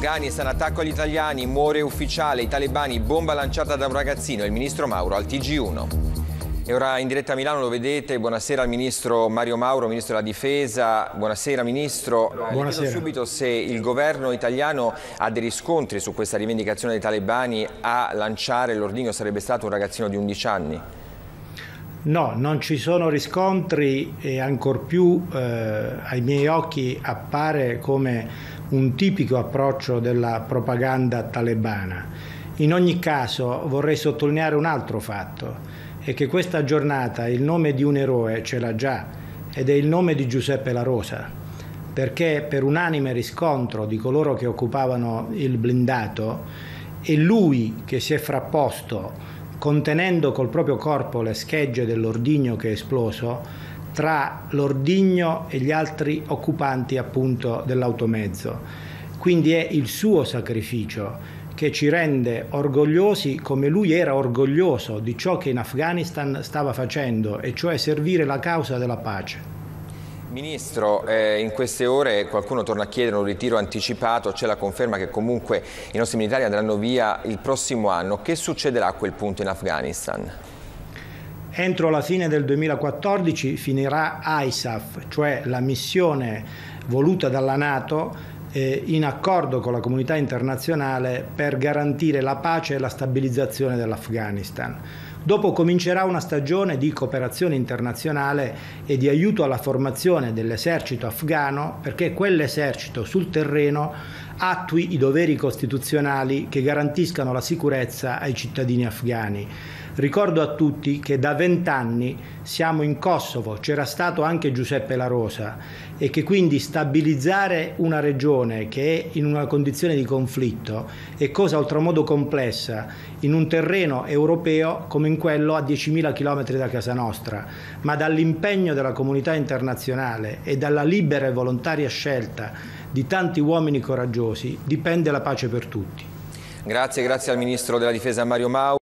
Afghanistan, attacco agli italiani, muore ufficiale, i talebani, bomba lanciata da un ragazzino, il ministro Mauro al TG1. E ora in diretta a Milano lo vedete, buonasera al ministro Mario Mauro, ministro della difesa, buonasera ministro. Buonasera. Le chiedo subito se il governo italiano ha dei riscontri su questa rivendicazione dei talebani, a lanciare l'ordigno sarebbe stato un ragazzino di 11 anni. No, non ci sono riscontri e ancor più ai miei occhi appare come un tipico approccio della propaganda talebana. In ogni caso vorrei sottolineare un altro fatto, è che questa giornata il nome di un eroe ce l'ha già ed è il nome di Giuseppe La Rosa, perché per unanime riscontro di coloro che occupavano il blindato è lui che si è frapposto contenendo col proprio corpo le schegge dell'ordigno che è esploso tra l'ordigno e gli altri occupanti appunto dell'automezzo. Quindi è il suo sacrificio che ci rende orgogliosi come lui era orgoglioso di ciò che in Afghanistan stava facendo, e cioè servire la causa della pace. Ministro, in queste ore qualcuno torna a chiedere un ritiro anticipato, c'è la conferma che comunque i nostri militari andranno via il prossimo anno. Che succederà a quel punto in Afghanistan? Entro la fine del 2014 finirà ISAF, cioè la missione voluta dalla NATO in accordo con la comunità internazionale per garantire la pace e la stabilizzazione dell'Afghanistan. Dopo comincerà una stagione di cooperazione internazionale e di aiuto alla formazione dell'esercito afghano, perché quell'esercito sul terreno attui i doveri costituzionali che garantiscano la sicurezza ai cittadini afghani. Ricordo a tutti che da 20 anni siamo in Kosovo, c'era stato anche Giuseppe La Rosa, e che quindi stabilizzare una regione che è in una condizione di conflitto è cosa oltremodo complessa in un terreno europeo come in quello a 10.000 km da casa nostra, ma dall'impegno della comunità internazionale e dalla libera e volontaria scelta di tanti uomini coraggiosi dipende la pace per tutti. Grazie al ministro della difesa Mario Mauro.